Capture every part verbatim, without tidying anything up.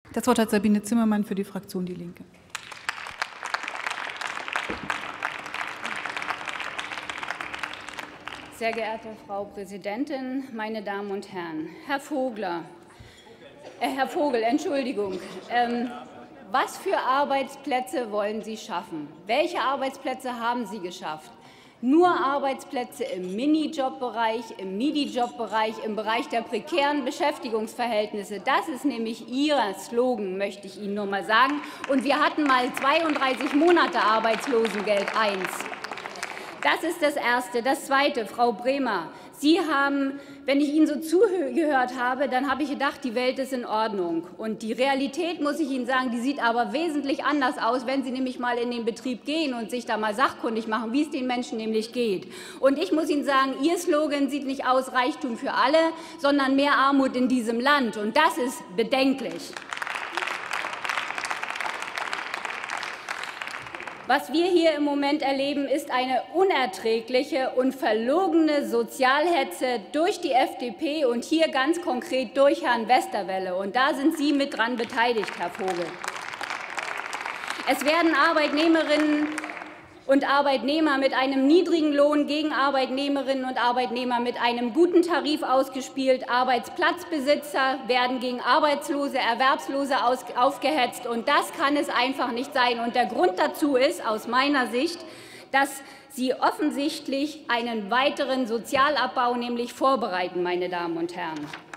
Das Wort hat Sabine Zimmermann für die Fraktion Die Linke. Sehr geehrte Frau Präsidentin, meine Damen und Herren! Herr Vogler, äh, Herr Vogel, Entschuldigung. Ähm, was für Arbeitsplätze wollen Sie schaffen? Welche Arbeitsplätze haben Sie geschafft? Nur Arbeitsplätze im Minijob-Bereich, im Midi-Job-Bereich, im Bereich der prekären Beschäftigungsverhältnisse. Das ist nämlich Ihr Slogan, möchte ich Ihnen nur mal sagen. Und wir hatten mal zweiunddreißig Monate Arbeitslosengeld eins. Das ist das Erste. Das Zweite, Frau Bremer, Sie haben, wenn ich Ihnen so zugehört habe, dann habe ich gedacht, die Welt ist in Ordnung. Und die Realität, muss ich Ihnen sagen, die sieht aber wesentlich anders aus, wenn Sie nämlich mal in den Betrieb gehen und sich da mal sachkundig machen, wie es den Menschen nämlich geht. Und ich muss Ihnen sagen, Ihr Slogan sieht nicht aus Reichtum für alle, sondern mehr Armut in diesem Land. Und das ist bedenklich. Was wir hier im Moment erleben, ist eine unerträgliche und verlogene Sozialhetze durch die F D P und hier ganz konkret durch Herrn Westerwelle. Und da sind Sie mit dran beteiligt, Herr Vogel. Es werden Arbeitnehmerinnen und Arbeitnehmer mit einem niedrigen Lohn gegen Arbeitnehmerinnen und Arbeitnehmer mit einem guten Tarif ausgespielt. Arbeitsplatzbesitzer werden gegen Arbeitslose, Erwerbslose aufgehetzt. Und das kann es einfach nicht sein. Und der Grund dazu ist aus meiner Sicht, dass Sie offensichtlich einen weiteren Sozialabbau nämlich vorbereiten, meine Damen und Herren.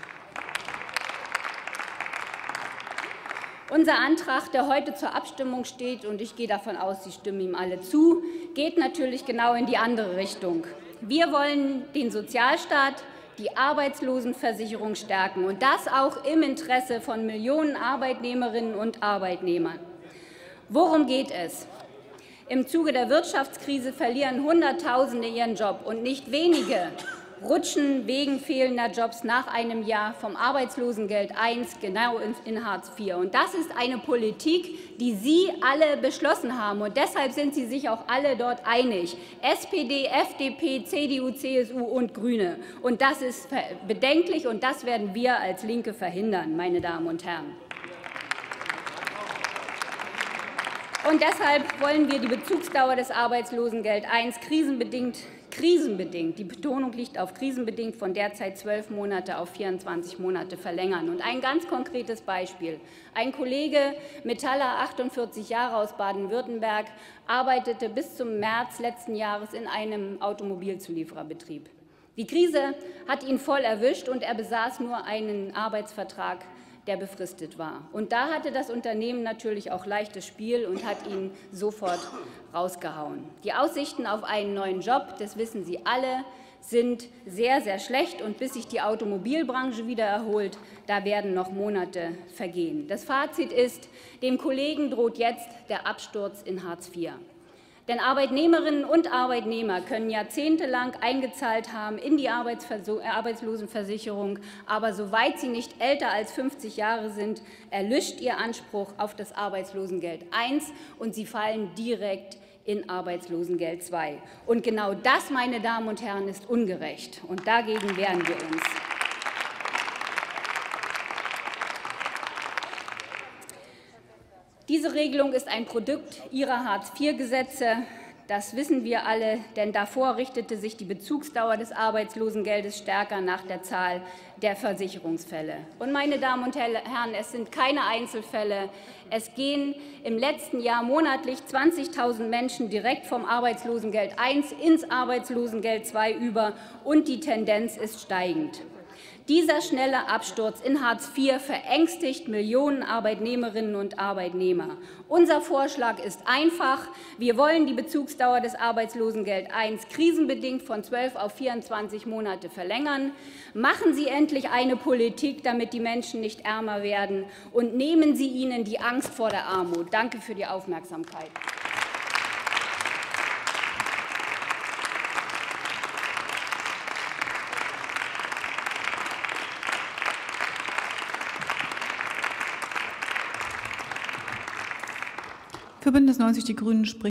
Unser Antrag, der heute zur Abstimmung steht, und ich gehe davon aus, Sie stimmen ihm alle zu, geht natürlich genau in die andere Richtung. Wir wollen den Sozialstaat, die Arbeitslosenversicherung stärken, und das auch im Interesse von Millionen Arbeitnehmerinnen und Arbeitnehmern. Worum geht es? Im Zuge der Wirtschaftskrise verlieren Hunderttausende ihren Job, und nicht wenige rutschen wegen fehlender Jobs nach einem Jahr vom Arbeitslosengeld eins genau in Hartz vier. Und das ist eine Politik, die Sie alle beschlossen haben. Und deshalb sind Sie sich auch alle dort einig. S P D, F D P, C D U, C S U und Grüne. Und das ist bedenklich, und das werden wir als Linke verhindern, meine Damen und Herren. Und deshalb wollen wir die Bezugsdauer des Arbeitslosengeld eins krisenbedingt krisenbedingt, die Betonung liegt auf krisenbedingt, von derzeit zwölf Monate auf vierundzwanzig Monate verlängern. Und ein ganz konkretes Beispiel. Ein Kollege, Metaller, achtundvierzig Jahre aus Baden-Württemberg, arbeitete bis zum März letzten Jahres in einem Automobilzuliefererbetrieb. Die Krise hat ihn voll erwischt, und er besaß nur einen Arbeitsvertrag, der befristet war. Und da hatte das Unternehmen natürlich auch leichtes Spiel und hat ihn sofort rausgehauen. Die Aussichten auf einen neuen Job, das wissen Sie alle, sind sehr, sehr schlecht. Und bis sich die Automobilbranche wieder erholt, da werden noch Monate vergehen. Das Fazit ist, dem Kollegen droht jetzt der Absturz in Hartz vier. Denn Arbeitnehmerinnen und Arbeitnehmer können jahrzehntelang eingezahlt haben in die Arbeitslosenversicherung, aber soweit sie nicht älter als fünfzig Jahre sind, erlischt ihr Anspruch auf das Arbeitslosengeld eins, und sie fallen direkt in Arbeitslosengeld zwei. Und genau das, meine Damen und Herren, ist ungerecht, und dagegen wehren wir uns. Diese Regelung ist ein Produkt Ihrer Hartz vier Gesetze. Das wissen wir alle, denn davor richtete sich die Bezugsdauer des Arbeitslosengeldes stärker nach der Zahl der Versicherungsfälle. Und, meine Damen und Herren, es sind keine Einzelfälle. Es gehen im letzten Jahr monatlich zwanzigtausend Menschen direkt vom Arbeitslosengeld eins ins Arbeitslosengeld zwei über, und die Tendenz ist steigend. Dieser schnelle Absturz in Hartz vier verängstigt Millionen Arbeitnehmerinnen und Arbeitnehmer. Unser Vorschlag ist einfach. Wir wollen die Bezugsdauer des Arbeitslosengeld eins krisenbedingt von zwölf auf vierundzwanzig Monate verlängern. Machen Sie endlich eine Politik, damit die Menschen nicht ärmer werden, und nehmen Sie ihnen die Angst vor der Armut. Danke für die Aufmerksamkeit. Für Bündnis neunzig Die Grünen spricht